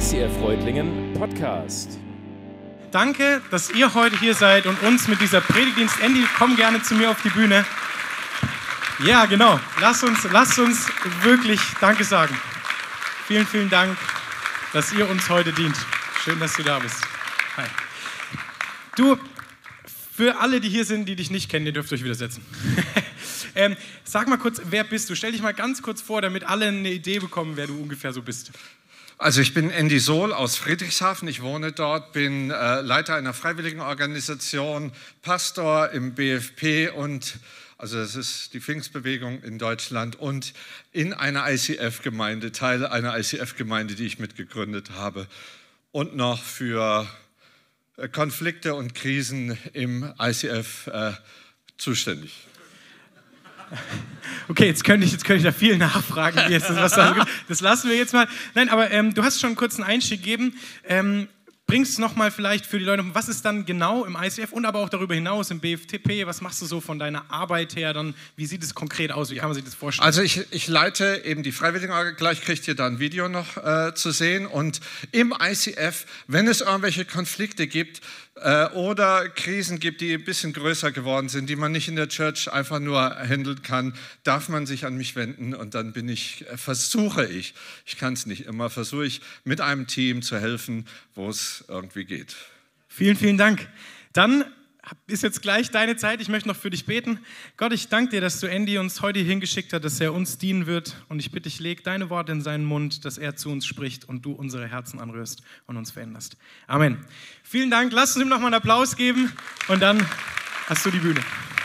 ICF Reutlingen Podcast. Danke, dass ihr heute hier seid und uns mit dieser Predigtdienst. Andy, komm gerne zu mir auf die Bühne. Ja, genau. Lasst uns wirklich Danke sagen. Vielen, vielen Dank, dass ihr uns heute dient. Schön, dass du da bist. Hi. Du, für alle, die hier sind, die dich nicht kennen, ihr dürft euch wieder setzen. Sag mal kurz, wer bist du? Stell dich mal ganz kurz vor, damit alle eine Idee bekommen, wer du ungefähr so bist. Also ich bin Andy Sohl aus Friedrichshafen, ich wohne dort, bin Leiter einer Freiwilligenorganisation, Pastor im BFP und, also das ist die Pfingstbewegung in Deutschland und in einer ICF-Gemeinde, Teil einer ICF-Gemeinde, die ich mitgegründet habe und noch für Konflikte und Krisen im ICF zuständig. Okay, jetzt könnte ich da viel nachfragen. Das lassen wir jetzt mal. Nein, aber du hast schon einen kurzen Einstieg gegeben. Bringst es nochmal vielleicht für die Leute, was ist dann genau im ICF und aber auch darüber hinaus im BFTP? Was machst du so von deiner Arbeit her? Dann, wie sieht es konkret aus? Wie kann man sich das vorstellen? Also ich leite eben die Freiwilligenorganisation, gleich kriegt ihr da ein Video noch zu sehen. Und im ICF, wenn es irgendwelche Konflikte gibt, oder Krisen gibt, die ein bisschen größer geworden sind, die man nicht in der Church einfach nur handeln kann, darf man sich an mich wenden und dann versuche ich kann es nicht immer, versuche ich mit einem Team zu helfen, wo es irgendwie geht. Vielen, vielen Dank. Dann ist jetzt gleich deine Zeit. Ich möchte noch für dich beten. Gott, ich danke dir, dass du Andy uns heute hingeschickt hast, dass er uns dienen wird. Und ich bitte dich, leg deine Worte in seinen Mund, dass er zu uns spricht und du unsere Herzen anrührst und uns veränderst. Amen. Vielen Dank. Lass uns ihm noch mal einen Applaus geben und dann hast du die Bühne.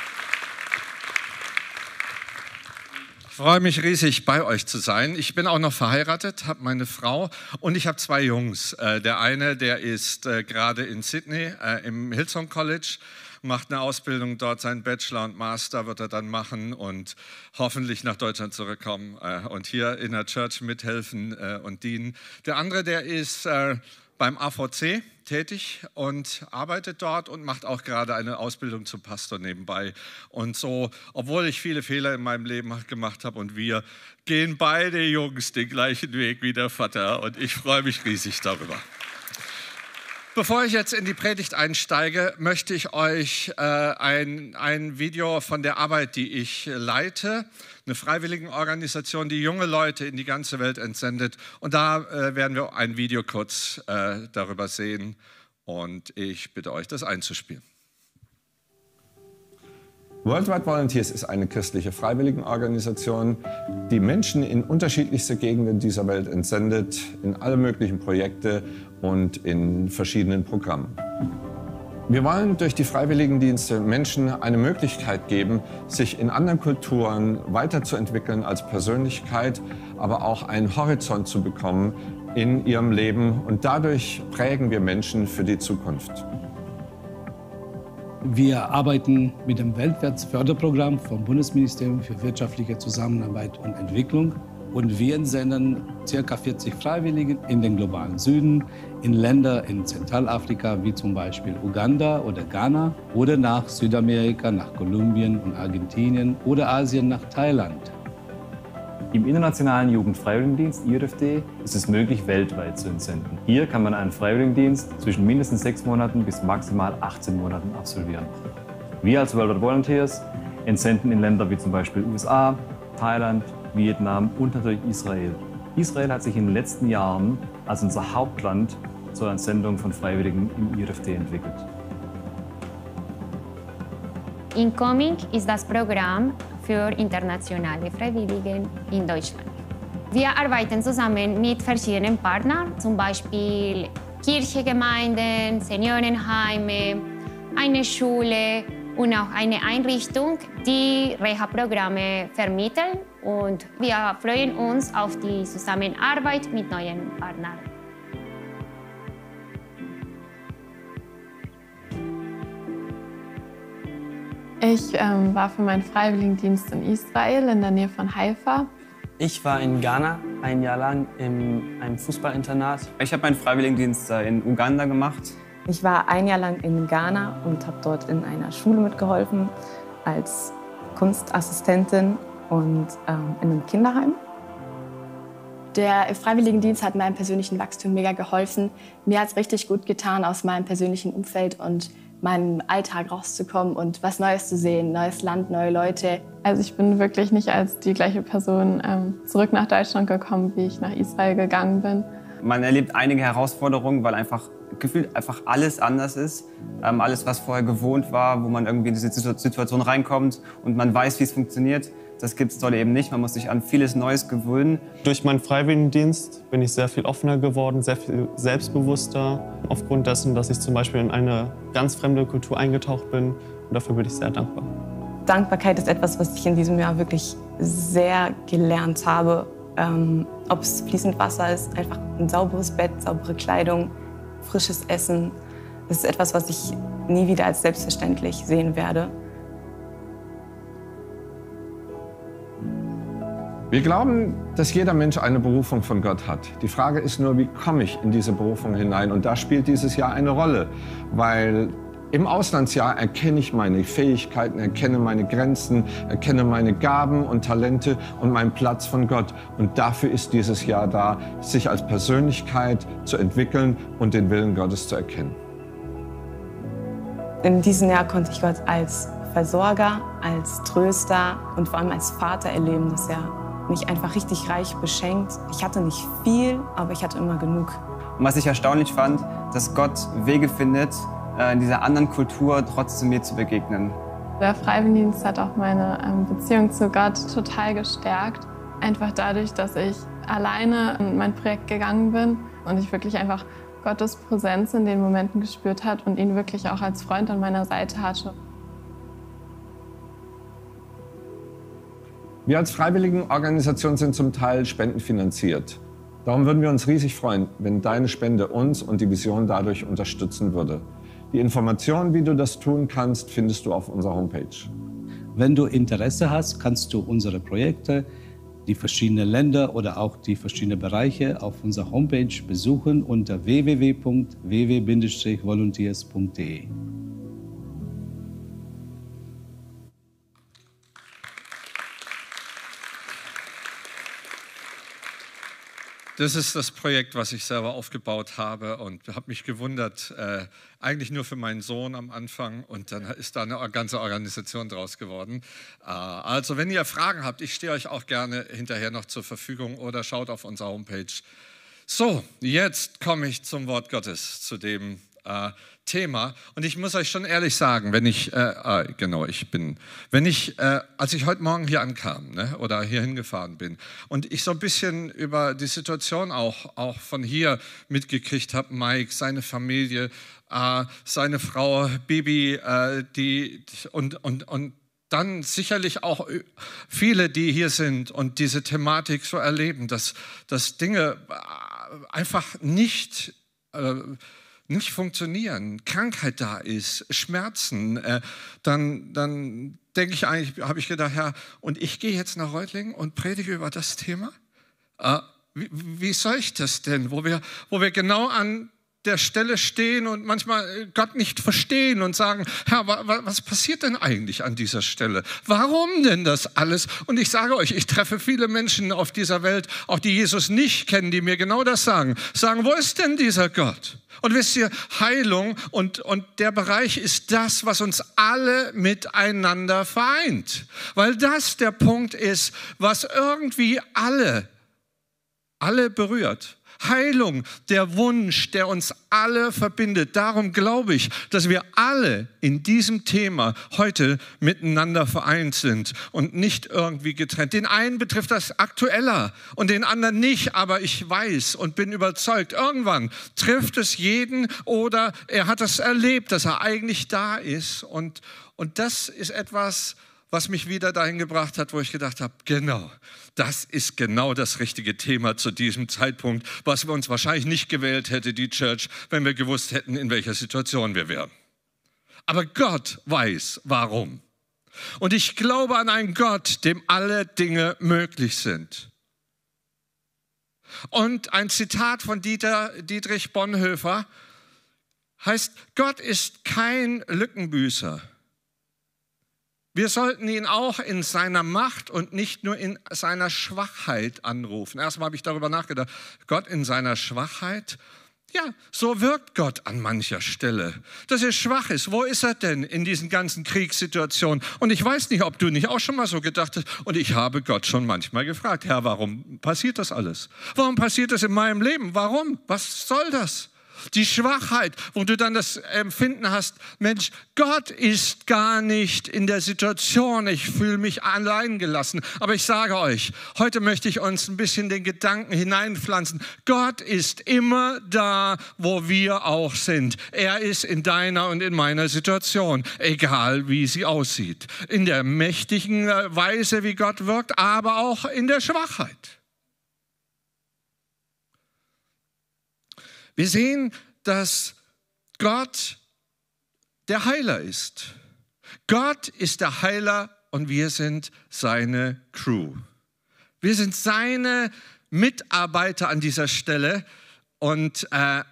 Ich freue mich riesig, bei euch zu sein. Ich bin auch noch verheiratet, habe meine Frau und ich habe zwei Jungs. Der eine, der ist gerade in Sydney im Hillsong College, macht eine Ausbildung dort, seinen Bachelor und Master wird er dann machen und hoffentlich nach Deutschland zurückkommen und hier in der Church mithelfen und dienen. Der andere, der ist beim AVC tätig und arbeitet dort und macht auch gerade eine Ausbildung zum Pastor nebenbei. Und so, obwohl ich viele Fehler in meinem Leben gemacht habe und wir gehen beide Jungs den gleichen Weg wie der Vater und ich freue mich riesig darüber. Bevor ich jetzt in die Predigt einsteige, möchte ich euch ein Video von der Arbeit, die ich leite, eine Freiwilligenorganisation, die junge Leute in die ganze Welt entsendet. Und da werden wir ein Video kurz darüber sehen und ich bitte euch, das einzuspielen. Worldwide Volunteers ist eine christliche Freiwilligenorganisation, die Menschen in unterschiedlichste Gegenden dieser Welt entsendet, in alle möglichen Projekte und in verschiedenen Programmen. Wir wollen durch die Freiwilligendienste Menschen eine Möglichkeit geben, sich in anderen Kulturen weiterzuentwickeln als Persönlichkeit, aber auch einen Horizont zu bekommen in ihrem Leben. Und dadurch prägen wir Menschen für die Zukunft. Wir arbeiten mit dem Weltwärtsförderprogramm vom Bundesministerium für wirtschaftliche Zusammenarbeit und Entwicklung. Und wir entsenden ca. 40 Freiwillige in den globalen Süden, in Länder in Zentralafrika wie zum Beispiel Uganda oder Ghana oder nach Südamerika, nach Kolumbien und Argentinien oder Asien nach Thailand. Im Internationalen Jugendfreiwilligendienst IRFD ist es möglich, weltweit zu entsenden. Hier kann man einen Freiwilligendienst zwischen mindestens 6 Monaten bis maximal 18 Monaten absolvieren. Wir als Worldwide Volunteers entsenden in Länder wie zum Beispiel USA, Thailand, Vietnam und natürlich Israel. Israel hat sich in den letzten Jahren als unser Hauptland zur Entsendung von Freiwilligen im IRFD entwickelt. Incoming ist das Programm für internationale Freiwillige in Deutschland. Wir arbeiten zusammen mit verschiedenen Partnern, zum Beispiel Kirchengemeinden, Seniorenheime, eine Schule und auch eine Einrichtung, die Reha-Programme vermitteln. Und wir freuen uns auf die Zusammenarbeit mit neuen Partnern. Ich war für meinen Freiwilligendienst in Israel, in der Nähe von Haifa. Ich war in Ghana ein Jahr lang in einem Fußballinternat. Ich habe meinen Freiwilligendienst in Uganda gemacht. Ich war ein Jahr lang in Ghana und habe dort in einer Schule mitgeholfen als Kunstassistentin und in einem Kinderheim. Der Freiwilligendienst hat meinem persönlichen Wachstum mega geholfen. Mir hat es richtig gut getan, aus meinem persönlichen Umfeld und meinem Alltag rauszukommen und was Neues zu sehen, neues Land, neue Leute. Also ich bin wirklich nicht als die gleiche Person zurück nach Deutschland gekommen, wie ich nach Israel gegangen bin. Man erlebt einige Herausforderungen, weil gefühlt einfach alles anders ist. Alles, was vorher gewohnt war, wo man irgendwie in diese Situation reinkommt und man weiß, wie es funktioniert. Das gibt es dort eben nicht. Man muss sich an vieles Neues gewöhnen. Durch meinen Freiwilligendienst bin ich sehr viel offener geworden, sehr viel selbstbewusster. Aufgrund dessen, dass ich zum Beispiel in eine ganz fremde Kultur eingetaucht bin. Und dafür bin ich sehr dankbar. Dankbarkeit ist etwas, was ich in diesem Jahr wirklich sehr gelernt habe. Ob es fließend Wasser ist, einfach ein sauberes Bett, saubere Kleidung, frisches Essen. Das ist etwas, was ich nie wieder als selbstverständlich sehen werde. Wir glauben, dass jeder Mensch eine Berufung von Gott hat. Die Frage ist nur, wie komme ich in diese Berufung hinein? Und da spielt dieses Jahr eine Rolle, weil im Auslandsjahr erkenne ich meine Fähigkeiten, erkenne meine Grenzen, erkenne meine Gaben und Talente und meinen Platz von Gott. Und dafür ist dieses Jahr da, sich als Persönlichkeit zu entwickeln und den Willen Gottes zu erkennen. In diesem Jahr konnte ich Gott als Versorger, als Tröster und vor allem als Vater erleben, dass er mich einfach richtig reich beschenkt. Ich hatte nicht viel, aber ich hatte immer genug. Und was ich erstaunlich fand, dass Gott Wege findet, in dieser anderen Kultur trotzdem mir zu begegnen. Der Freiwilligendienst hat auch meine Beziehung zu Gott total gestärkt. Einfach dadurch, dass ich alleine in mein Projekt gegangen bin und ich wirklich einfach Gottes Präsenz in den Momenten gespürt habe und ihn wirklich auch als Freund an meiner Seite hatte. Wir als Freiwilligenorganisation sind zum Teil spendenfinanziert. Darum würden wir uns riesig freuen, wenn deine Spende uns und die Vision dadurch unterstützen würde. Die Informationen, wie du das tun kannst, findest du auf unserer Homepage. Wenn du Interesse hast, kannst du unsere Projekte, die verschiedenen Länder oder auch die verschiedenen Bereiche auf unserer Homepage besuchen unter www.ww-volunteers.de. Das ist das Projekt, was ich selber aufgebaut habe und habe mich gewundert, eigentlich nur für meinen Sohn am Anfang und dann ist da eine ganze Organisation draus geworden. Also wenn ihr Fragen habt, ich stehe euch auch gerne hinterher noch zur Verfügung oder schaut auf unserer Homepage. So, jetzt komme ich zum Wort Gottes, zu dem Thema. Und ich muss euch schon ehrlich sagen, als ich heute Morgen hier ankam, ne, oder hier hingefahren bin und ich so ein bisschen über die Situation auch von hier mitgekriegt habe, Mike, seine Familie, seine Frau Bibi, und dann sicherlich auch viele, die hier sind und diese Thematik so erleben, dass Dinge einfach nicht funktionieren, Krankheit da ist, Schmerzen, dann denke ich eigentlich, habe ich gedacht, Herr, und ich gehe jetzt nach Reutlingen und predige über das Thema? Wie soll ich das denn, wo wir genau an der Stelle stehen und manchmal Gott nicht verstehen und sagen, Herr, was passiert denn eigentlich an dieser Stelle? Warum denn das alles? Und ich sage euch, ich treffe viele Menschen auf dieser Welt, auch die Jesus nicht kennen, die mir genau das sagen. Sagen, wo ist denn dieser Gott? Und wisst ihr, Heilung und der Bereich ist das, was uns alle miteinander vereint. Weil das der Punkt ist, was irgendwie alle berührt. Heilung, der Wunsch, der uns alle verbindet. Darum glaube ich, dass wir alle in diesem Thema heute miteinander vereint sind und nicht irgendwie getrennt. Den einen betrifft das aktueller und den anderen nicht, aber ich weiß und bin überzeugt, irgendwann trifft es jeden oder er hat es erlebt, dass er eigentlich da ist. Und das ist etwas, was mich wieder dahin gebracht hat, wo ich gedacht habe, genau, das ist genau das richtige Thema zu diesem Zeitpunkt, was wir uns wahrscheinlich nicht gewählt hätte, die Church, wenn wir gewusst hätten, in welcher Situation wir wären. Aber Gott weiß, warum. Und ich glaube an einen Gott, dem alle Dinge möglich sind. Und ein Zitat von Dietrich Bonhoeffer heißt, Gott ist kein Lückenbüßer. Wir sollten ihn auch in seiner Macht und nicht nur in seiner Schwachheit anrufen. Erstmal habe ich darüber nachgedacht, Gott in seiner Schwachheit. Ja, so wirkt Gott an mancher Stelle, dass er schwach ist. Wo ist er denn in diesen ganzen Kriegssituationen? Und ich weiß nicht, ob du nicht auch schon mal so gedacht hast. Und ich habe Gott schon manchmal gefragt, Herr, warum passiert das alles? Warum passiert das in meinem Leben? Warum? Was soll das? Die Schwachheit, wo du dann das Empfinden hast, Mensch, Gott ist gar nicht in der Situation, ich fühle mich allein gelassen. Aber ich sage euch, heute möchte ich uns ein bisschen den Gedanken hineinpflanzen. Gott ist immer da, wo wir auch sind. Er ist in deiner und in meiner Situation, egal wie sie aussieht. In der mächtigen Weise, wie Gott wirkt, aber auch in der Schwachheit. Wir sehen, dass Gott der Heiler ist. Gott ist der Heiler und wir sind seine Crew. Wir sind seine Mitarbeiter an dieser Stelle und wir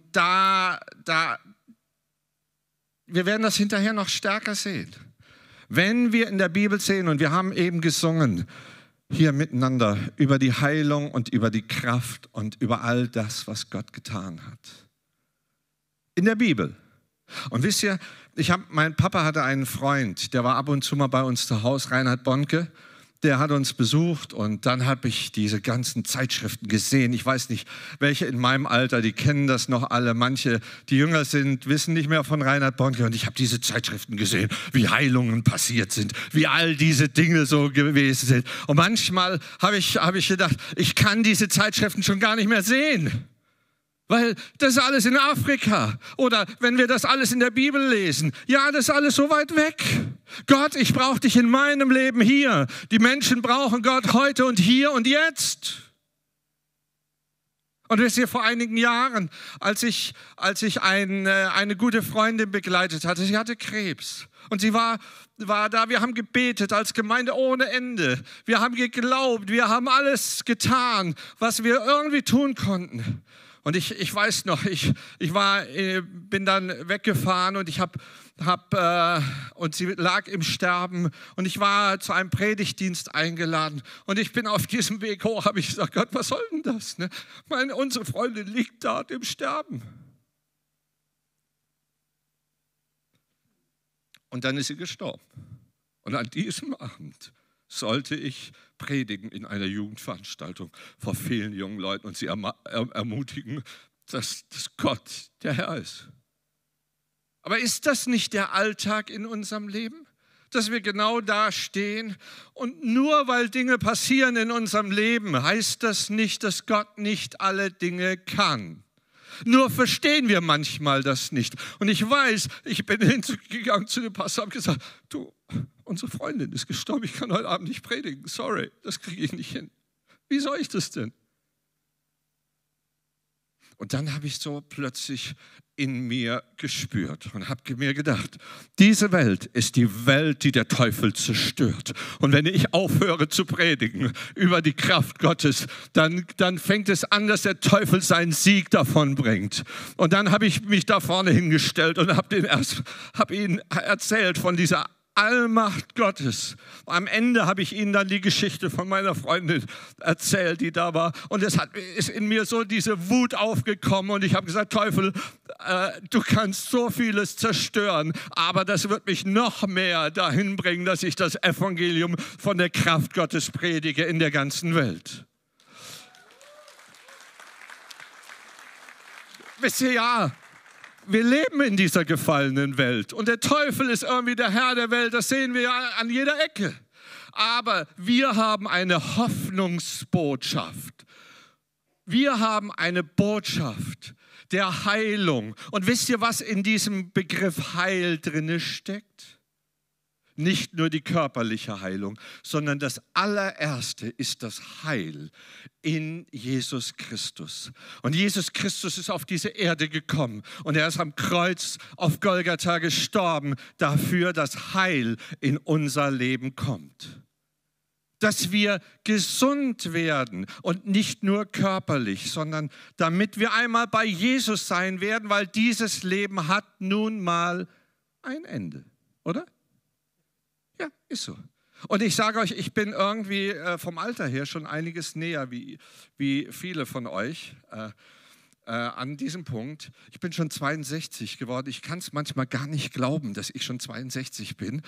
werden das hinterher noch stärker sehen. Wenn wir in der Bibel sehen, und wir haben eben gesungen, hier miteinander über die Heilung und über die Kraft und über all das, was Gott getan hat. In der Bibel. Und wisst ihr, mein Papa hatte einen Freund, der war ab und zu mal bei uns zu Hause, Reinhard Bonke. Der hat uns besucht und dann habe ich diese ganzen Zeitschriften gesehen. Ich weiß nicht, welche in meinem Alter, die kennen das noch alle. Manche, die jünger sind, wissen nicht mehr von Reinhard Bonke. Und ich habe diese Zeitschriften gesehen, wie Heilungen passiert sind, wie all diese Dinge so gewesen sind. Und manchmal habe ich gedacht, ich kann diese Zeitschriften schon gar nicht mehr sehen. Weil das ist alles in Afrika. Oder wenn wir das alles in der Bibel lesen. Ja, das ist alles so weit weg. Gott, ich brauche dich in meinem Leben hier. Die Menschen brauchen Gott heute und hier und jetzt. Und wisst ihr, vor einigen Jahren, als ich eine gute Freundin begleitet hatte, sie hatte Krebs. Und sie war da, wir haben gebetet als Gemeinde ohne Ende. Wir haben geglaubt, wir haben alles getan, was wir irgendwie tun konnten. Und ich weiß noch, ich bin dann weggefahren und und sie lag im Sterben und ich war zu einem Predigtdienst eingeladen und ich bin auf diesem Weg hoch, habe ich gesagt, Gott, was soll denn das? Ne? Unsere Freundin liegt da im Sterben. Und dann ist sie gestorben. Und an diesem Abend sollte ich predigen in einer Jugendveranstaltung vor vielen jungen Leuten und sie ermutigen, dass Gott der Herr ist. Aber ist das nicht der Alltag in unserem Leben? Dass wir genau da stehen und nur weil Dinge passieren in unserem Leben, heißt das nicht, dass Gott nicht alle Dinge kann. Nur verstehen wir manchmal das nicht. Und ich weiß, ich bin hingegangen zu dem Pastor und habe gesagt, du, unsere Freundin ist gestorben, ich kann heute Abend nicht predigen. Sorry, das kriege ich nicht hin. Wie soll ich das denn? Und dann habe ich so plötzlich in mir gespürt und habe mir gedacht, diese Welt ist die Welt, die der Teufel zerstört. Und wenn ich aufhöre zu predigen über die Kraft Gottes, dann fängt es an, dass der Teufel seinen Sieg davon bringt. Und dann habe ich mich da vorne hingestellt und habe ihnen erzählt von dieser Allmacht Gottes. Am Ende habe ich ihnen dann die Geschichte von meiner Freundin erzählt, die da war. Und es ist in mir so diese Wut aufgekommen und ich habe gesagt, Teufel, du kannst so vieles zerstören, aber das wird mich noch mehr dahin bringen, dass ich das Evangelium von der Kraft Gottes predige in der ganzen Welt. Wisst ihr, ja, wir leben in dieser gefallenen Welt und der Teufel ist irgendwie der Herr der Welt, das sehen wir ja an jeder Ecke. Aber wir haben eine Hoffnungsbotschaft. Wir haben eine Botschaft der Heilung. Und wisst ihr, was in diesem Begriff Heil drin steckt? Nicht nur die körperliche Heilung, sondern das allererste ist das Heil in Jesus Christus. Und Jesus Christus ist auf diese Erde gekommen und er ist am Kreuz auf Golgatha gestorben dafür, dass Heil in unser Leben kommt. Dass wir gesund werden und nicht nur körperlich, sondern damit wir einmal bei Jesus sein werden, weil dieses Leben hat nun mal ein Ende, oder? Ja, ist so. Und ich sage euch, ich bin irgendwie vom Alter her schon einiges näher wie viele von euch an diesem Punkt. Ich bin schon 62 geworden. Ich kann es manchmal gar nicht glauben, dass ich schon 62 bin.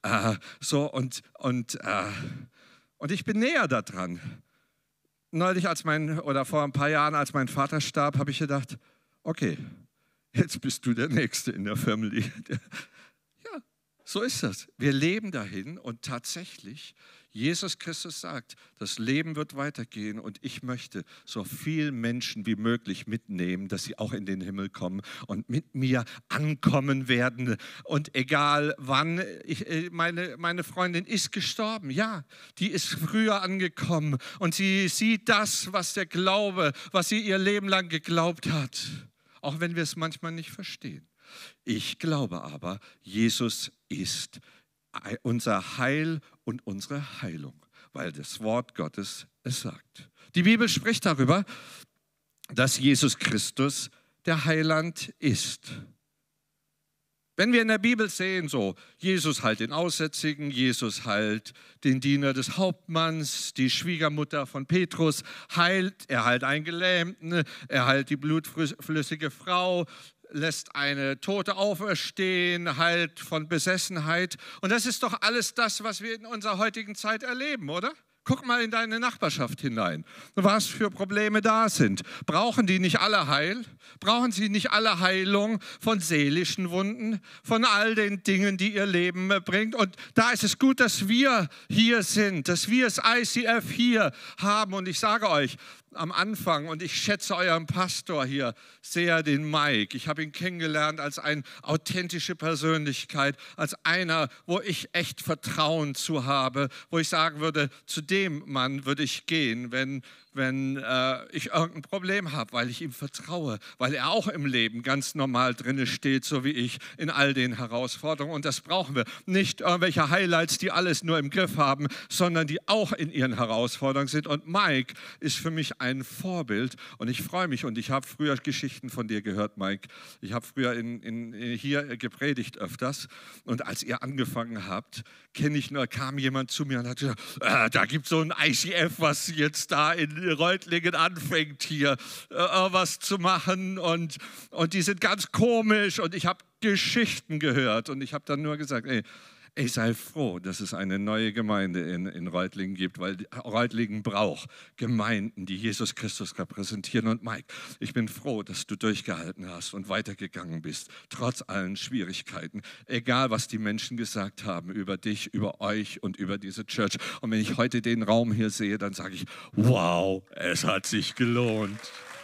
Und ich bin näher daran. Neulich, vor ein paar Jahren, als mein Vater starb, habe ich gedacht, okay, jetzt bist du der Nächste in der Family. Ja, so ist das. Wir leben dahin und tatsächlich, Jesus Christus sagt, das Leben wird weitergehen und ich möchte so viele Menschen wie möglich mitnehmen, dass sie auch in den Himmel kommen und mit mir ankommen werden. Und egal wann, meine Freundin ist gestorben, ja, die ist früher angekommen und sie sieht das, was der Glaube, was sie ihr Leben lang geglaubt hat, auch wenn wir es manchmal nicht verstehen. Ich glaube aber, Jesus ist unser Heil und unsere Heilung, weil das Wort Gottes es sagt. Die Bibel spricht darüber, dass Jesus Christus der Heiland ist. Wenn wir in der Bibel sehen, so, Jesus heilt den Aussätzigen, Jesus heilt den Diener des Hauptmanns, die Schwiegermutter von Petrus heilt, er heilt einen Gelähmten, er heilt die blutflüssige Frau, lässt eine Tote auferstehen, heilt von Besessenheit. Und das ist doch alles das, was wir in unserer heutigen Zeit erleben, oder? Guck mal in deine Nachbarschaft hinein, was für Probleme da sind. Brauchen die nicht alle Heil? Brauchen sie nicht alle Heilung von seelischen Wunden, von all den Dingen, die ihr Leben bringt? Und da ist es gut, dass wir hier sind, dass wir das ICF hier haben. Und ich sage euch, am Anfang, und ich schätze euren Pastor hier sehr, den Mike. Ich habe ihn kennengelernt als eine authentische Persönlichkeit, als einer, wo ich echt Vertrauen zu habe, wo ich sagen würde, zu dem Mann würde ich gehen, wenn ich irgendein Problem habe, weil ich ihm vertraue, weil er auch im Leben ganz normal drin steht, so wie ich, in all den Herausforderungen. Und das brauchen wir. Nicht irgendwelche Highlights, die alles nur im Griff haben, sondern die auch in ihren Herausforderungen sind. Und Mike ist für mich ein Vorbild und ich freue mich. Und ich habe früher Geschichten von dir gehört, Mike. Ich habe früher hier gepredigt öfters. Und als ihr angefangen habt, kam jemand zu mir und hat gesagt, da gibt es so ein ICF, was jetzt da in Reutlingen anfängt, hier was zu machen. Und die sind ganz komisch. Und ich habe Geschichten gehört. Und ich habe dann nur gesagt, ich sei froh, dass es eine neue Gemeinde in Reutlingen gibt, weil Reutlingen braucht Gemeinden, die Jesus Christus repräsentieren. Und Mike, ich bin froh, dass du durchgehalten hast und weitergegangen bist, trotz allen Schwierigkeiten. Egal, was die Menschen gesagt haben über dich, über euch und über diese Church. Und wenn ich heute den Raum hier sehe, dann sage ich, wow, es hat sich gelohnt.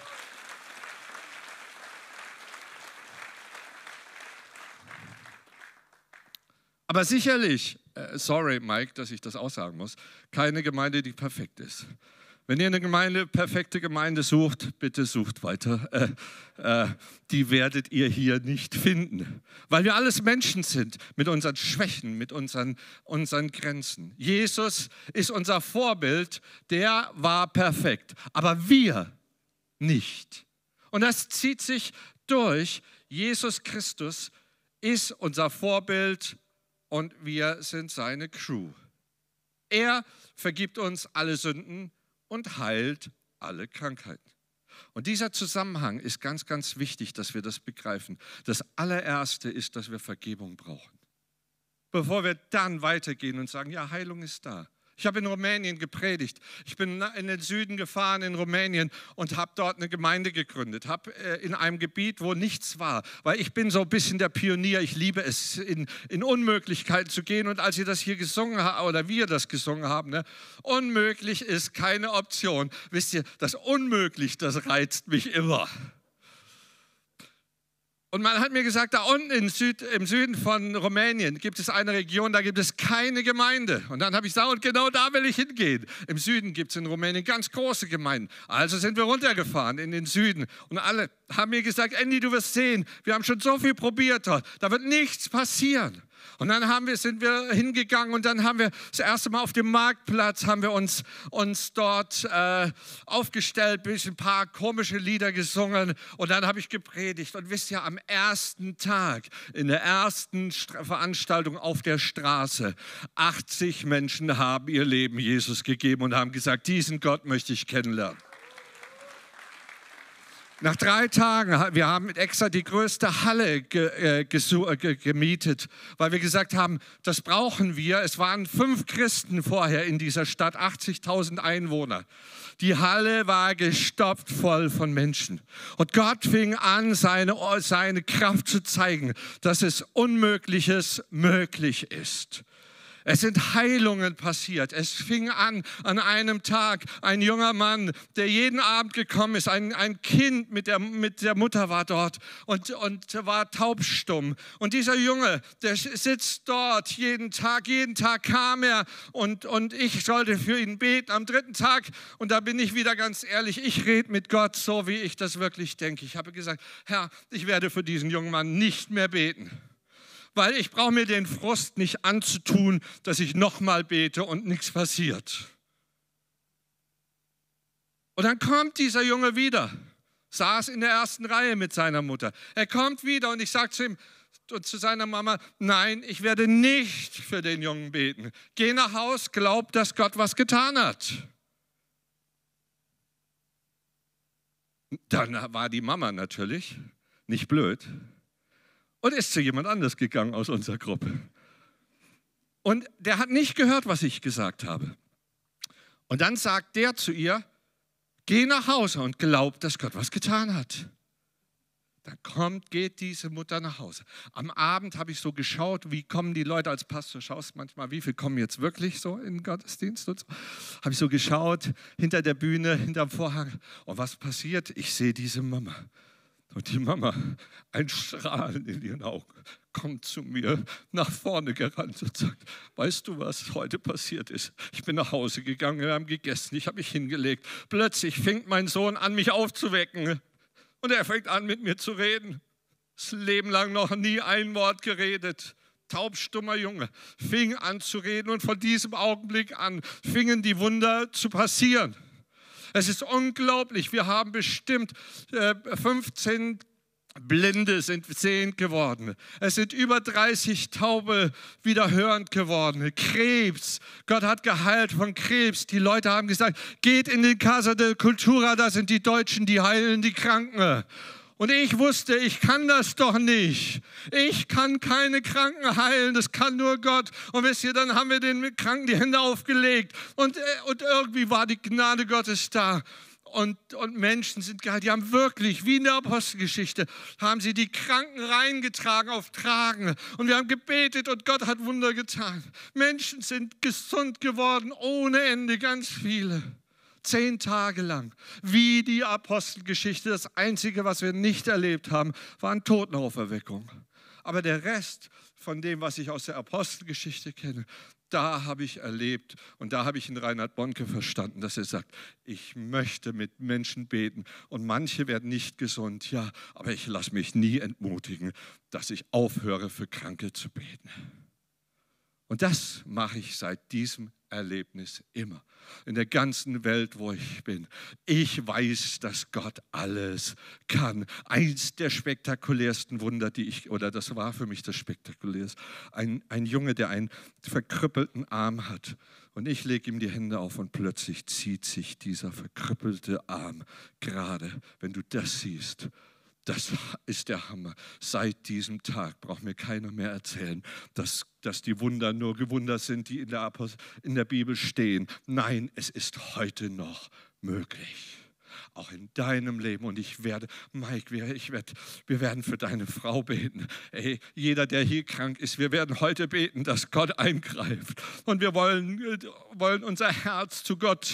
Aber sicherlich, sorry Mike, dass ich das aussagen muss, keine Gemeinde, die perfekt ist. Wenn ihr eine perfekte Gemeinde sucht, bitte sucht weiter. Die werdet ihr hier nicht finden, weil wir alles Menschen sind mit unseren Schwächen, mit unseren Grenzen. Jesus ist unser Vorbild, der war perfekt, aber wir nicht. Und das zieht sich durch. Jesus Christus ist unser Vorbild und wir sind seine Crew. Er vergibt uns alle Sünden und heilt alle Krankheiten. Und dieser Zusammenhang ist ganz, ganz wichtig, dass wir das begreifen. Das allererste ist, dass wir Vergebung brauchen. Bevor wir dann weitergehen und sagen, ja, Heilung ist da. Ich habe in Rumänien gepredigt. Ich bin in den Süden gefahren in Rumänien und habe dort eine Gemeinde gegründet. Habe in einem Gebiet, wo nichts war, weil ich bin so ein bisschen der Pionier. Ich liebe es, in Unmöglichkeiten zu gehen. Und als ihr das hier gesungen habt, oder wir das gesungen haben, ne, unmöglich ist keine Option. Wisst ihr, das Unmöglich, das reizt mich immer. Und man hat mir gesagt, da unten im Süden von Rumänien gibt es eine Region, da gibt es keine Gemeinde. Und dann habe ich gesagt, und genau da will ich hingehen. Im Süden gibt es in Rumänien ganz große Gemeinden. Also sind wir runtergefahren in den Süden. Und alle haben mir gesagt, Andy, du wirst sehen, wir haben schon so viel probiert dort. Da wird nichts passieren. Und dann sind wir hingegangen und dann haben wir das erste Mal auf dem Marktplatz haben wir uns dort aufgestellt, ein paar komische Lieder gesungen und dann habe ich gepredigt. Und wisst ihr, am ersten Tag, in der ersten Veranstaltung auf der Straße, 80 Menschen haben ihr Leben Jesus gegeben und haben gesagt, diesen Gott möchte ich kennenlernen. Nach 3 Tagen, wir haben extra die größte Halle gemietet, weil wir gesagt haben, das brauchen wir. Es waren 5 Christen vorher in dieser Stadt, 80.000 Einwohner. Die Halle war gestopft voll von Menschen. Und Gott fing an, seine Kraft zu zeigen, dass es Unmögliches möglich ist. Es sind Heilungen passiert. Es fing an einem Tag, ein junger Mann, der jeden Abend gekommen ist, ein Kind mit der Mutter war dort und war taubstumm. Und dieser Junge, der sitzt dort jeden Tag kam er und ich sollte für ihn beten am 3. Tag. Und da bin ich wieder ganz ehrlich, ich rede mit Gott so, wie ich das wirklich denke. Ich habe gesagt, Herr, ich werde für diesen jungen Mann nicht mehr beten. Weil ich brauche mir den Frust nicht anzutun, dass ich nochmal bete und nichts passiert. Und dann kommt dieser Junge wieder, saß in der ersten Reihe mit seiner Mutter. Er kommt wieder und ich sage zu ihm und zu seiner Mama, nein, ich werde nicht für den Jungen beten. Geh nach Haus, glaub, dass Gott was getan hat. Dann war die Mama natürlich nicht blöd. Und ist zu jemand anders gegangen aus unserer Gruppe. Und der hat nicht gehört, was ich gesagt habe. Und dann sagt der zu ihr, geh nach Hause und glaub, dass Gott was getan hat. Dann geht diese Mutter nach Hause. Am Abend habe ich so geschaut, wie kommen die Leute als Pastor, schaust manchmal, wie viele kommen jetzt wirklich so in den Gottesdienst und so. Habe ich so geschaut, hinter der Bühne, hinterm Vorhang. Und was passiert? Ich sehe diese Mama. Und die Mama, ein Strahlen in ihren Augen, kommt zu mir nach vorne gerannt und sagt, weißt du, was heute passiert ist? Ich bin nach Hause gegangen, wir haben gegessen, ich habe mich hingelegt. Plötzlich fängt mein Sohn an, mich aufzuwecken. Und er fängt an, mit mir zu reden. Das Leben lang noch nie ein Wort geredet. Taubstummer Junge, fing an zu reden und von diesem Augenblick an fingen die Wunder zu passieren. Es ist unglaublich, wir haben bestimmt 15 Blinde sind sehend geworden. Es sind über 30 Taube wieder hörend geworden. Krebs, Gott hat geheilt von Krebs. Die Leute haben gesagt, geht in die Casa de Cultura, da sind die Deutschen, die heilen die Kranken. Und ich wusste, ich kann das doch nicht. Ich kann keine Kranken heilen, das kann nur Gott. Und wisst ihr, dann haben wir den Kranken die Hände aufgelegt. Und irgendwie war die Gnade Gottes da. Und Menschen sind geheilt. Die haben wirklich, wie in der Apostelgeschichte, haben sie die Kranken reingetragen auf Tragen. Und wir haben gebetet und Gott hat Wunder getan. Menschen sind gesund geworden, ohne Ende, ganz viele. 10 Tage lang, wie die Apostelgeschichte. Das Einzige, was wir nicht erlebt haben, waren Totenauferweckung. Aber der Rest von dem, was ich aus der Apostelgeschichte kenne, da habe ich erlebt und da habe ich in Reinhard Bonke verstanden, dass er sagt, ich möchte mit Menschen beten und manche werden nicht gesund, ja, aber ich lasse mich nie entmutigen, dass ich aufhöre, für Kranke zu beten. Und das mache ich seit diesem Erlebnis immer. In der ganzen Welt, wo ich bin. Ich weiß, dass Gott alles kann. Eins der spektakulärsten Wunder, das war für mich das spektakulärste. Ein Junge, der einen verkrüppelten Arm hat. Und ich lege ihm die Hände auf und plötzlich zieht sich dieser verkrüppelte Arm gerade. Wenn du das siehst, das ist der Hammer. Seit diesem Tag braucht mir keiner mehr erzählen, dass die Wunder nur Gewunder sind, die in der Bibel stehen. Nein, es ist heute noch möglich. Auch in deinem Leben. Und Mike, wir werden für deine Frau beten. Ey, jeder, der hier krank ist, wir werden heute beten, dass Gott eingreift. Und wir wollen unser Herz zu Gott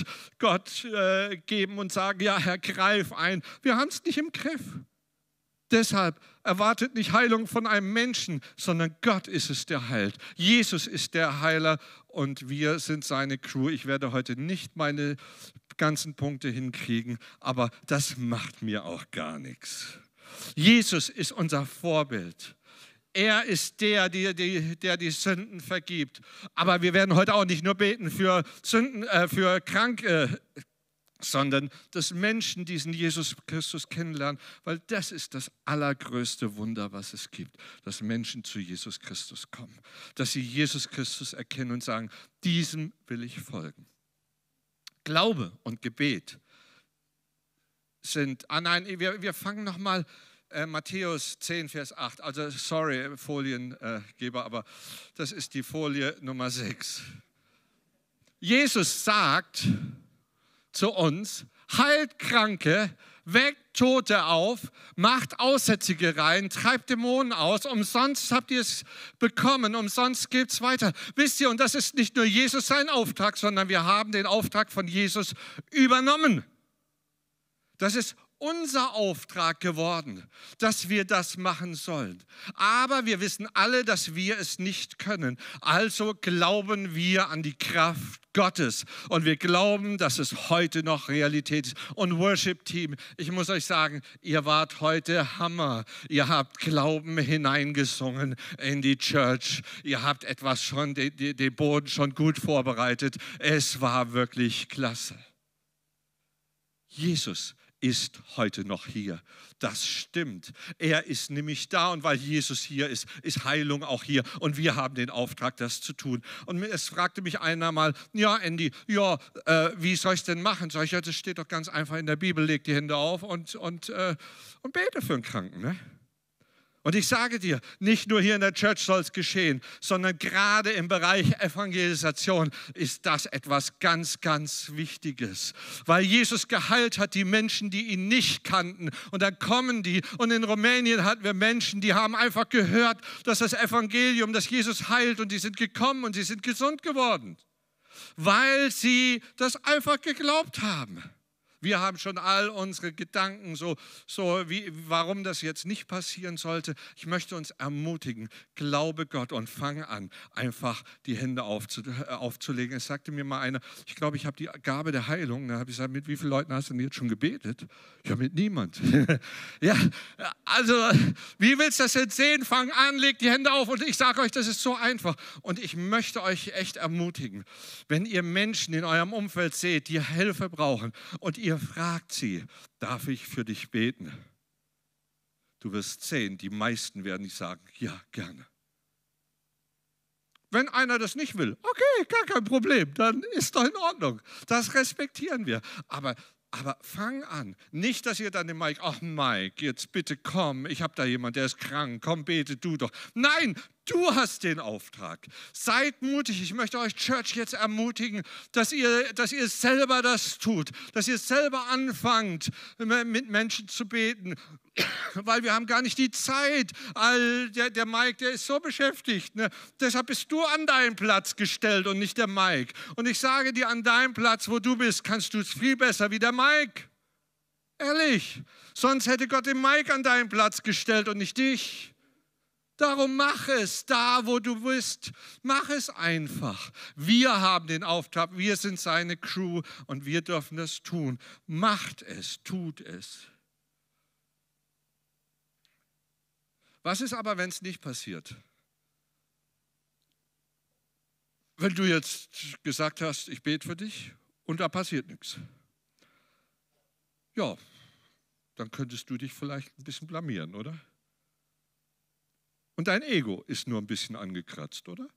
geben und sagen, ja, Herr, greif ein. Wir haben es nicht im Griff. Deshalb erwartet nicht Heilung von einem Menschen, sondern Gott ist es, der heilt. Jesus ist der Heiler und wir sind seine Crew. Ich werde heute nicht meine ganzen Punkte hinkriegen, aber das macht mir auch gar nichts. Jesus ist unser Vorbild. Er ist der die Sünden vergibt. Aber wir werden heute auch nicht nur beten für für Kranke, sondern dass Menschen diesen Jesus Christus kennenlernen, weil das ist das allergrößte Wunder, was es gibt, dass Menschen zu Jesus Christus kommen, dass sie Jesus Christus erkennen und sagen, diesem will ich folgen. Glaube und Gebet sind, wir fangen nochmal Matthäus 10, Vers 8, also sorry, Foliengeber, aber das ist die Folie Nummer 6. Jesus sagt zu uns, heilt Kranke, weckt Tote auf, macht Aussätzige rein, treibt Dämonen aus, umsonst habt ihr es bekommen, umsonst gibt es weiter. Wisst ihr, und das ist nicht nur Jesus sein Auftrag, sondern wir haben den Auftrag von Jesus übernommen. Das ist unser Auftrag geworden, dass wir das machen sollen. Aber wir wissen alle, dass wir es nicht können. Also glauben wir an die Kraft Gottes. Und wir glauben, dass es heute noch Realität ist. Und Worship-Team, ich muss euch sagen, ihr wart heute Hammer. Ihr habt Glauben hineingesungen in die Church. Ihr habt etwas schon, den Boden schon gut vorbereitet. Es war wirklich klasse. Jesus ist heute noch hier. Das stimmt. Er ist nämlich da und weil Jesus hier ist, ist Heilung auch hier und wir haben den Auftrag, das zu tun. Und es fragte mich einer mal, ja Andy, wie soll ich es denn machen? Sag ich, ja, das steht doch ganz einfach in der Bibel, leg die Hände auf und bete für einen Kranken, ne? Und ich sage dir, nicht nur hier in der Church soll es geschehen, sondern gerade im Bereich Evangelisation ist das etwas ganz, ganz Wichtiges. Weil Jesus geheilt hat die Menschen, die ihn nicht kannten. Und dann kommen die. Und in Rumänien hatten wir Menschen, die haben einfach gehört, dass das Evangelium, dass Jesus heilt. Und die sind gekommen und sie sind gesund geworden. Weil sie das einfach geglaubt haben. Wir haben schon all unsere Gedanken, warum das jetzt nicht passieren sollte. Ich möchte uns ermutigen, glaube Gott und fang an, einfach die Hände aufzulegen. Es sagte mir mal einer, ich glaube, ich habe die Gabe der Heilung. Da habe ich gesagt, mit wie vielen Leuten hast du denn jetzt schon gebetet? Ja, mit niemand. Ja, also, wie willst du das jetzt sehen? Fang an, leg die Hände auf und ich sage euch, das ist so einfach. Und ich möchte euch echt ermutigen, wenn ihr Menschen in eurem Umfeld seht, die Hilfe brauchen und ihr fragt sie, darf ich für dich beten? Du wirst sehen, die meisten werden nicht sagen, ja, gerne. Wenn einer das nicht will, okay, gar kein Problem, dann ist doch in Ordnung. Das respektieren wir. Aber fang an. Nicht, dass ihr dann dem Mike, ach Mike, jetzt bitte komm, ich habe da jemanden, der ist krank, komm, bete du doch. Nein, du hast den Auftrag. Seid mutig. Ich möchte euch Church jetzt ermutigen, dass ihr selber das tut, dass ihr selber anfangt, mit Menschen zu beten, weil wir haben gar nicht die Zeit. Der Mike, der ist so beschäftigt. Ne? Deshalb bist du an deinen Platz gestellt und nicht der Mike. Und ich sage dir, an deinem Platz, wo du bist, kannst du es viel besser wie der Mike. Ehrlich. Sonst hätte Gott den Mike an deinen Platz gestellt und nicht dich. Darum mach es, da wo du bist, mach es einfach. Wir haben den Auftrag, wir sind seine Crew und wir dürfen das tun. Macht es, tut es. Was ist aber, wenn es nicht passiert? Wenn du jetzt gesagt hast, ich bete für dich und da passiert nichts. Ja, dann könntest du dich vielleicht ein bisschen blamieren, oder? Und dein Ego ist nur ein bisschen angekratzt, oder?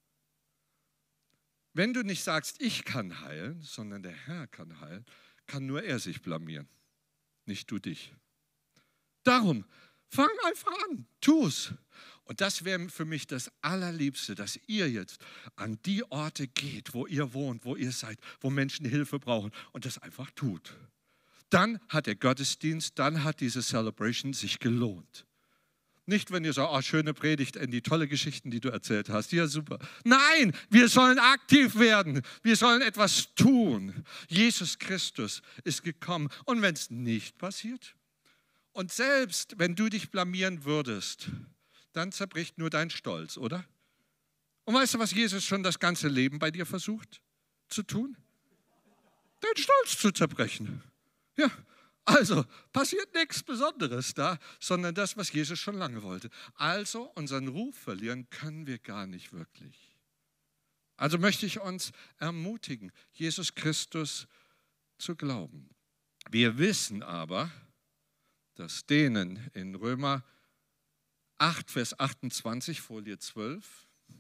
Wenn du nicht sagst, ich kann heilen, sondern der Herr kann heilen, kann nur er sich blamieren, nicht du dich. Darum, fang einfach an, tu es. Und das wäre für mich das Allerliebste, dass ihr jetzt an die Orte geht, wo ihr wohnt, wo ihr seid, wo Menschen Hilfe brauchen und das einfach tut. Dann hat der Gottesdienst, dann hat diese Celebration sich gelohnt. Nicht, wenn ihr sagt, oh, schöne Predigt, die tolle Geschichten, die du erzählt hast. Ja, super. Nein, wir sollen aktiv werden. Wir sollen etwas tun. Jesus Christus ist gekommen. Und wenn es nicht passiert, und selbst wenn du dich blamieren würdest, dann zerbricht nur dein Stolz, oder? Und weißt du, was Jesus schon das ganze Leben bei dir versucht zu tun? Deinen Stolz zu zerbrechen. Ja, Also passiert nichts Besonderes da, sondern das, was Jesus schon lange wollte. Also unseren Ruf verlieren können wir gar nicht wirklich. Also möchte ich uns ermutigen, Jesus Christus zu glauben. Wir wissen aber, dass denen in Römer 8, Vers 28, Folie 12,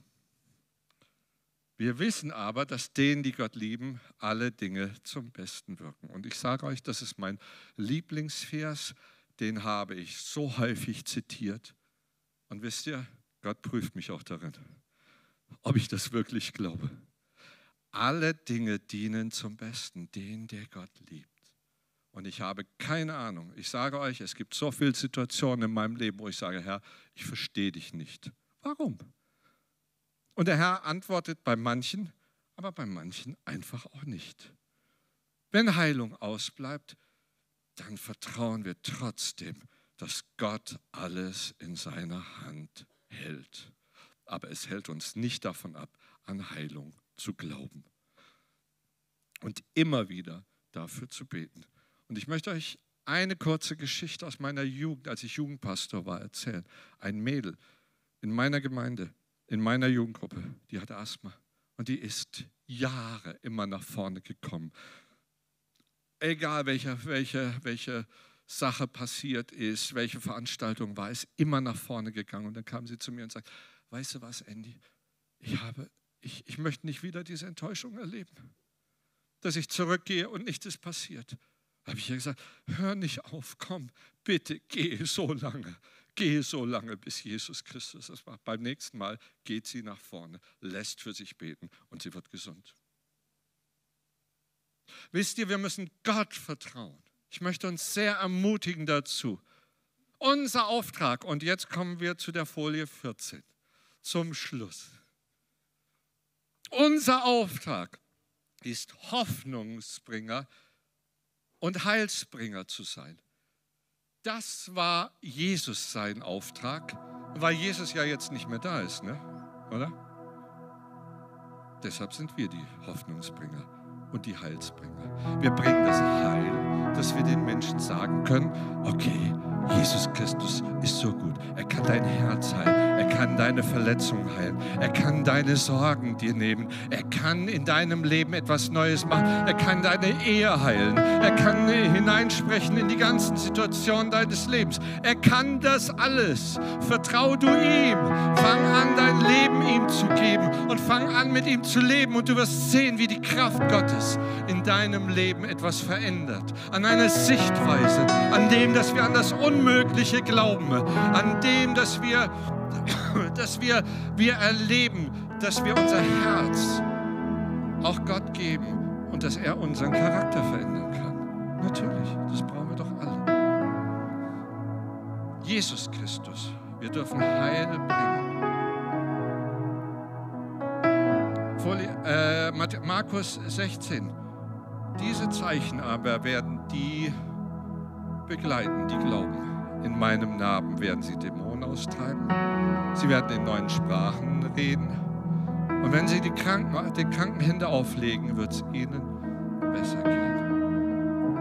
wir wissen aber, dass denen, die Gott lieben, alle Dinge zum Besten wirken. Und ich sage euch, das ist mein Lieblingsvers, den habe ich so häufig zitiert. Und wisst ihr, Gott prüft mich auch darin, ob ich das wirklich glaube. Alle Dinge dienen zum Besten, denen, der Gott liebt. Und ich habe keine Ahnung. Ich sage euch, es gibt so viele Situationen in meinem Leben, wo ich sage, Herr, ich verstehe dich nicht. Warum? Und der Herr antwortet bei manchen, aber bei manchen einfach auch nicht. Wenn Heilung ausbleibt, dann vertrauen wir trotzdem, dass Gott alles in seiner Hand hält. Aber es hält uns nicht davon ab, an Heilung zu glauben. Und immer wieder dafür zu beten. Und ich möchte euch eine kurze Geschichte aus meiner Jugend, als ich Jugendpastor war, erzählen. Ein Mädel in meiner Gemeinde, in meiner Jugendgruppe, die hatte Asthma und die ist Jahre immer nach vorne gekommen. Egal welche Sache passiert ist, welche Veranstaltung war, ist immer nach vorne gegangen. Und dann kam sie zu mir und sagte, weißt du was, Andy, ich möchte nicht wieder diese Enttäuschung erleben, dass ich zurückgehe und nichts ist passiert. Da habe ich ihr gesagt, hör nicht auf, komm, bitte geh so lange, bis Jesus Christus das macht. Beim nächsten Mal geht sie nach vorne, lässt für sich beten und sie wird gesund. Wisst ihr, wir müssen Gott vertrauen. Ich möchte uns sehr ermutigen dazu. Unser Auftrag, und jetzt kommen wir zu der Folie 14, zum Schluss. Unser Auftrag ist Hoffnungsbringer und Heilsbringer zu sein. Das war Jesus sein Auftrag, weil Jesus ja jetzt nicht mehr da ist, ne? Oder? Deshalb sind wir die Hoffnungsbringer und die Heilsbringer. Wir bringen das Heil, dass wir den Menschen sagen können, okay, Jesus Christus ist so gut. Er kann dein Herz heilen. Er kann deine Verletzungen heilen. Er kann deine Sorgen dir nehmen. Er kann in deinem Leben etwas Neues machen. Er kann deine Ehe heilen. Er kann hineinsprechen in die ganzen Situationen deines Lebens. Er kann das alles. Vertrau du ihm. Fang an, dein Leben ihm zu geben und fang an, mit ihm zu leben. Und du wirst sehen, wie die Kraft Gottes in deinem Leben etwas verändert. An einer Sichtweise, an dem, dass wir an das Unmögliche glauben, an dem, dass wir erleben, dass wir unser Herz auch Gott geben und dass er unseren Charakter verändern kann. Natürlich, das brauchen wir doch alle. Jesus Christus, wir dürfen Heil bringen. Markus 16. Diese Zeichen aber werden die begleiten, die glauben. In meinem Namen werden sie Dämonen austreiben. Sie werden in neuen Sprachen reden. Und wenn sie den Kranken Hände auflegen, wird es ihnen besser gehen.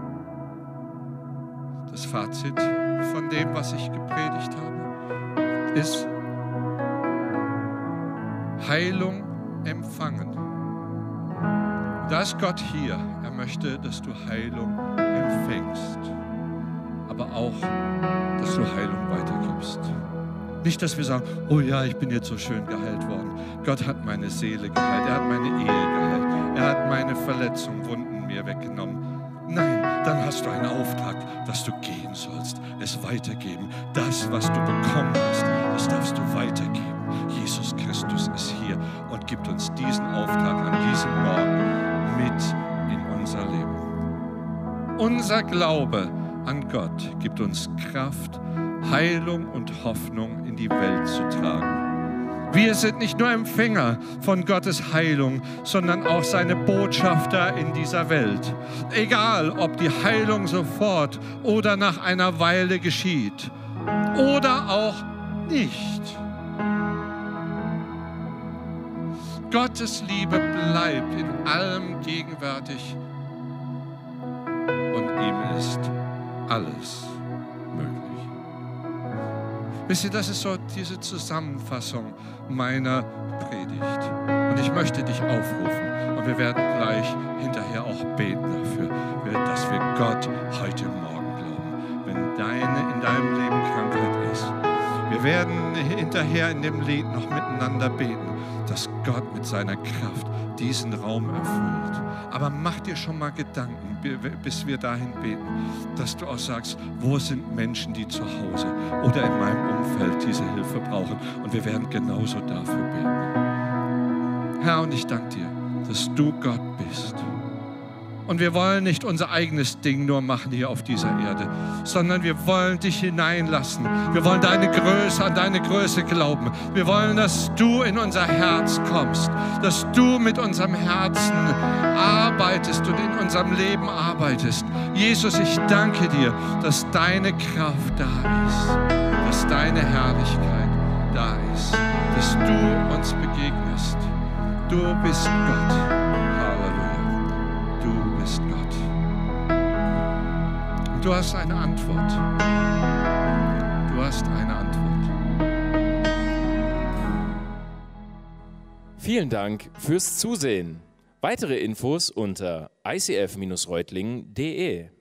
Das Fazit von dem, was ich gepredigt habe, ist Heilung empfangen. Da ist Gott hier. Er möchte, dass du Heilung empfängst. Aber auch, dass du Heilung weitergibst. Nicht, dass wir sagen, oh ja, ich bin jetzt so schön geheilt worden. Gott hat meine Seele geheilt, er hat meine Ehe geheilt, er hat meine Verletzungen, Wunden mir weggenommen. Nein, dann hast du einen Auftrag, dass du gehen sollst, es weitergeben. Das, was du bekommen hast, das darfst du weitergeben. Jesus Christus ist hier und gibt uns diesen Auftrag an diesem Morgen mit in unser Leben. Unser Glaube an Gott gibt uns Kraft, Heilung und Hoffnung in die Welt zu tragen. Wir sind nicht nur Empfänger von Gottes Heilung, sondern auch seine Botschafter in dieser Welt. Egal, ob die Heilung sofort oder nach einer Weile geschieht oder auch nicht. Gottes Liebe bleibt in allem gegenwärtig und ihm ist alles möglich. Wisst ihr, das ist so diese Zusammenfassung meiner Predigt. Und ich möchte dich aufrufen. Und wir werden gleich hinterher auch beten dafür, dass wir Gott heute Morgen glauben, wenn in deinem Leben Krankheit ist. Wir werden hinterher in dem Lied noch miteinander beten, dass Gott mit seiner Kraft diesen Raum erfüllt. Aber mach dir schon mal Gedanken, bis wir dahin beten, dass du auch sagst, wo sind Menschen, die zu Hause oder in meinem Umfeld diese Hilfe brauchen. Und wir werden genauso dafür beten. Herr, und ich danke dir, dass du Gott bist. Und wir wollen nicht unser eigenes Ding nur machen hier auf dieser Erde, sondern wir wollen dich hineinlassen. Wir wollen an deine Größe glauben. Wir wollen, dass du in unser Herz kommst, dass du mit unserem Herzen arbeitest und in unserem Leben arbeitest. Jesus, ich danke dir, dass deine Kraft da ist, dass deine Herrlichkeit da ist, dass du uns begegnest. Du bist Gott. Halleluja. Du bist Gott. Und du hast eine Antwort. Du hast eine Antwort. Vielen Dank fürs Zusehen. Weitere Infos unter icf-reutlingen.de